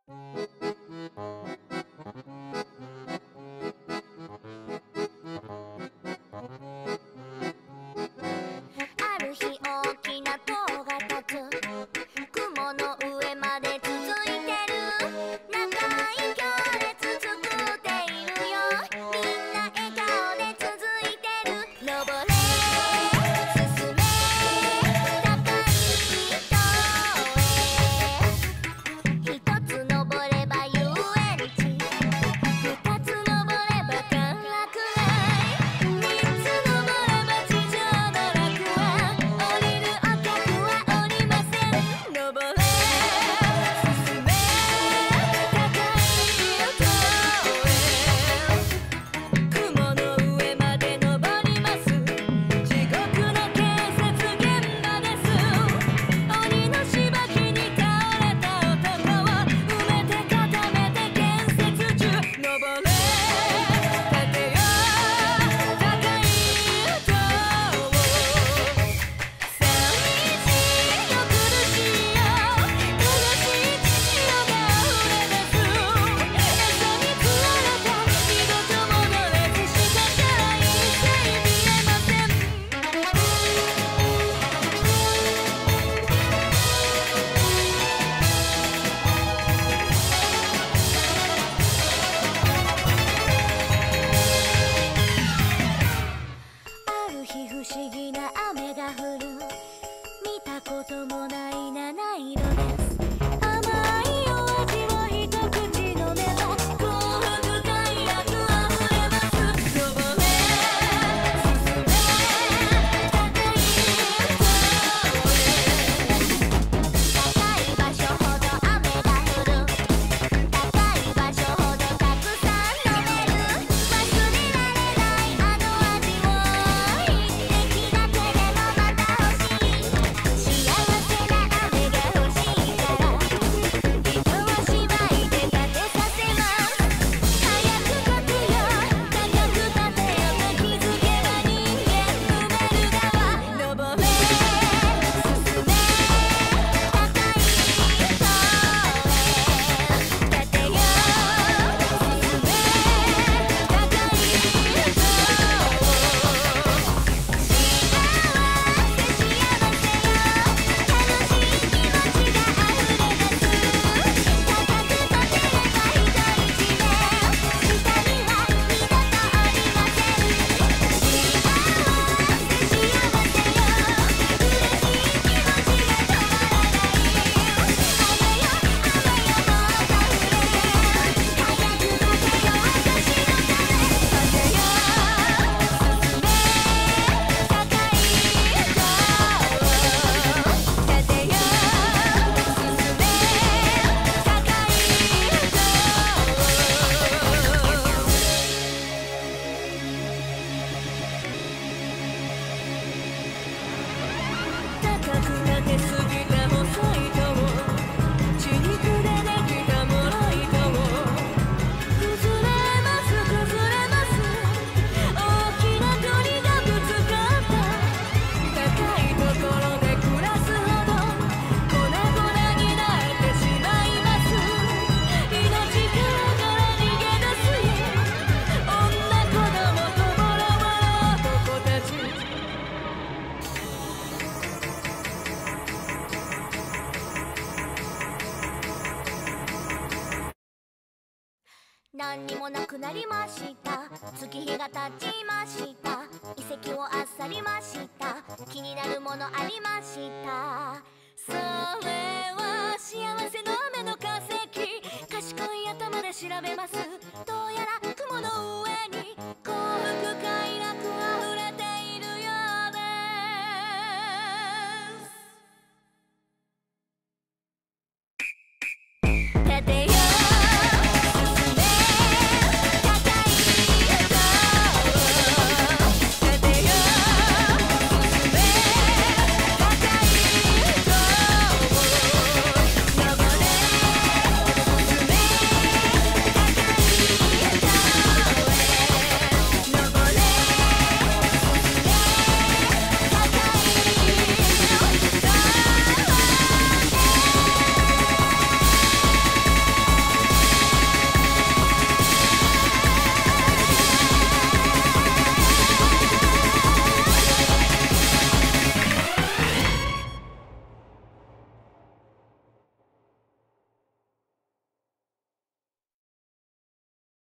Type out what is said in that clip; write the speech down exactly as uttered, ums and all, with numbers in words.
ある日大きな塔が立つ、雲の上まで続いてる、長い行列作っているよ、みんな笑顔で続いてる。登れ進め高い塔へ、一つ登れば遊園地、二つ登れば歓楽街、三つ登れば地上の楽園、降りるお客は降りません。登れ進め高い塔へ、雲の上まで登ります、地獄の建設現場です。鬼のしばきに倒れた男を埋めて固めて建設中。登れ立てよ高い塔を、寂しいよ苦しいよ悲しい血潮が溢れ出す、餌に食われた二度と戻れずしたから一切見えません。ある日不思議な雨が降る、見たこともない七色です。甘いお味を一口飲めば幸福快楽あふれます。登れ進め高い塔へ、高い場所ほど雨が降る、高い場所ほどたくさん飲める、忘れられないあの味を一滴だけでもまた欲しい、幸せな雨が欲しいから人を縛いて立てさせます。早く書くよ高く立てよと気づけば人間埋める側、登れ進め高い塔へ、立てよ進め高い塔、幸せ幸せよ楽しい気持ちが溢れ出す、高く立てれば独り占め、下には二度とありません。幸せ幸せよ嬉しい気持ちが止まらない、早く立てよ高い塔へ、高く立てすぎた細い塔、血肉でできた脆い塔、崩れます崩れます、大きな鳥がぶつかった、高いところで暮らすほど粉々になってしまいます。命から逃げ出すよ女子供とボロボロ男たち、何にもなくなりました、月日が経ちました、遺跡をあっさりました、気になるものありました、それは幸せの雨